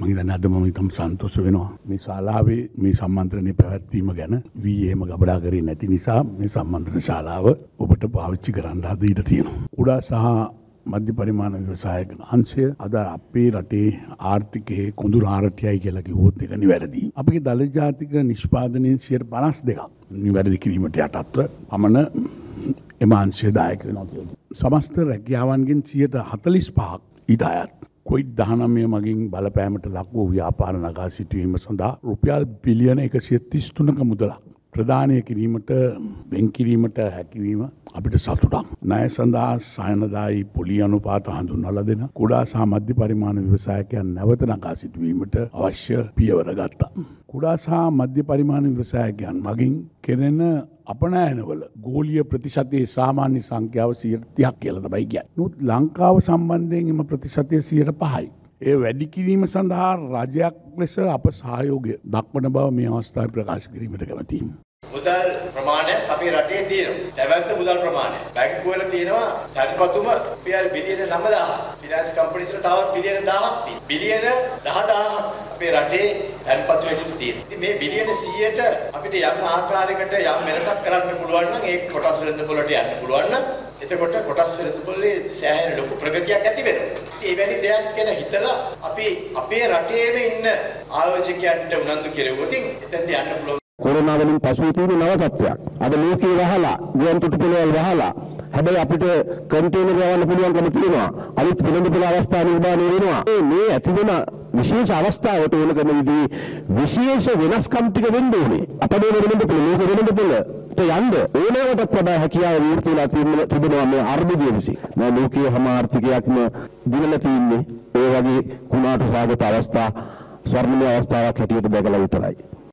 මම හිතන්නේ අද මම ඊටම සන්තෝෂ වෙනවා මේ ශාලාවේ මේ සම්මන්ත්‍රණය පැවැත්වීම ගැන වී එහෙම ගබඩා කරේ නැති නිසා මේ සම්මන්ත්‍රණ ශාලාව ඔබට පාවිච්චි කරන්න අද ඊට තියෙනවා. කුඩා සහ මධ්‍ය පරිමාණ ව්‍යවසායක අංශය අද අපේ රටේ ආර්ථිකයේ කුඳුර ආරට්‍යයි කියලා කිව්වොත් ඒක නිවැරදි. අපේ දල ජාතික නිෂ්පාදනයෙන් 52% නිවැරදි කිරීමට යටත්ව පමණ එම අංශය දායක වෙනවා කියලා. සමස්ත රැකියාවන්ගෙන් 45% ඊට අයත්. කොයිඩ් 19 මගින් බලපෑමට ලක් වූ ව්‍යාපාර නගා සිටුවීම සඳහා රුපියල් බිලියන 133ක මුදලක් ප්‍රදානය කිරීමට වෙන් කිරීමට හැකිවීම අපිට සතුටක්. ණය සඳහා සයනදායි පොලි අනුපාත හඳුන්වලා දෙන කුඩා සහ මධ්‍ය පරිමාණ ව්‍යවසායකයන් නැවත නගා සිටුවීමට අවශ්‍ය පියවර ගත්තා. කුඩා සහ මධ්‍ය පරිමාණ ව්‍යවසායකයන් මගින් කෙරෙන අපනයනවල ගෝලීය ප්‍රතිශතයේ සාමාන්‍ය සංඛ්‍යාව 30ක් කියලා තමයි කියන්නේ. නමුත් ලංකාව සම්බන්ධයෙන් එම ප්‍රතිශතය 5%යි. ඒ වැඩි කිරීම සඳහා රජයක් ලෙස අප සහයෝගය දක්වන බව මේ අවස්ථාවේ ප්‍රකාශ කිරීමට කැමැතියි. මුදල් ප්‍රමාණයක් අපේ රටේ තියෙනවා. දැවැන්ත මුදල් ප්‍රමාණය. බැංකු වල තියෙනවා තන්පතුම රුපියල් බිලියන 9000. ෆිනෑන්ස් කම්පැනිස් වල තවත් බිලියන 1000ක් තියෙනවා. බිලියන 10000 අපේ රටේ තන්පතු වෙන්න තියෙනවා. ඉතින් මේ බිලියන 100ට අපිට යම් ආකාරයකට යම් වෙනසක් කරන්න පුළුවන් නම් ඒ කොටස් වෙළඳපොළට යන්න පුළුවන් නම් එතකොට කොටස් වෙළඳපොළේ සෑහෙන ලොකු ප්‍රගතියක් ඇති වෙනවා. ඉතින් එවැනි දෙයක් ගැන හිතලා අපි අපේ රටේම ඉන්න ආයෝජකයන්ට උනන්දු කෙරුවොත් එතනට යන්න පුළුවන්. කොරෝනා වලින් පසුව තියෙන නව තත්ත්වයක්. අද ලෝකේ වහලා, ගුවන් තොටුපළවල් වහලා. හැබැයි අපිට කන්ටේනර් යවන්න පුළුවන්කම තියෙනවා. අලුත් වෙළඳපොළ අවස්ථා නිර්මාණය වෙනවා. මේ ඇති වෙන විශේෂ අවස්ථාවට ඕන කරන විදිහේ විශේෂ වෙනස්කම් ටික වෙන්න ඕනේ. අපේ වෙළඳපොළ ලෝක වෙළඳපොළට යන්න ඕනෑමටත් වඩා හැකියාව විවෘත වෙලා තිබෙනවා මේ අර්බුදය විසින්. මේ ලෝකයේ හැම ආර්ථිකයක්ම දිනලා තින්නේ ඒ වගේ කුණාටු සාගත අවස්ථා ස්වර්ණමය අවස්ථාවක් හැටියට දැකලා විතරයි.